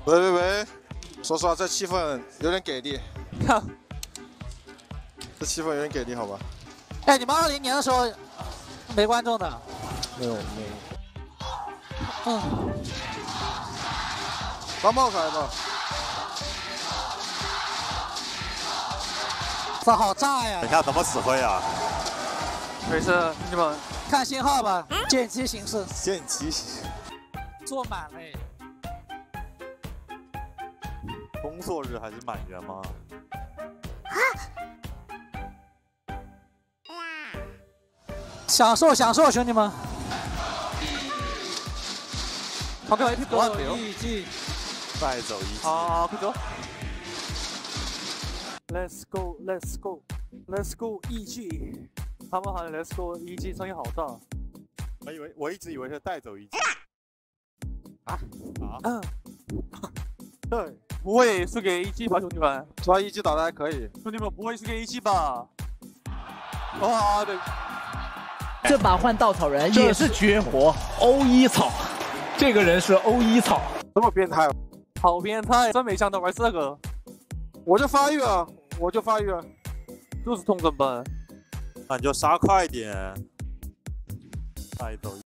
喂，说实话，这气氛有点给力。这气氛有点给力，好吧？ 哎，你们20年的时候没观众的？ 没有。拿帽子来吧。 这好炸呀！ 等一下怎么指挥啊？ 没事，兄弟们， 看信号吧，见机行事。 见机行事。 坐满了。 工作日还是满员吗？ 享受，兄弟们。 旁边有一批多牛， 一季带走一季。 好，快走。Let's go EG。他们喊 Let's go EG，声音好大。 我一直以为是带走一季。 对，不会输给EG吧，兄弟们？ 抓一季打的还可以。 兄弟们不会输给EG吧？哇，对。 这把换稻草人也是绝活，欧一草，这个人是欧一草， 这么变态， 好变态！真没想到玩这个， 我就发育了， 就是通神本， 那你就杀快点，带走。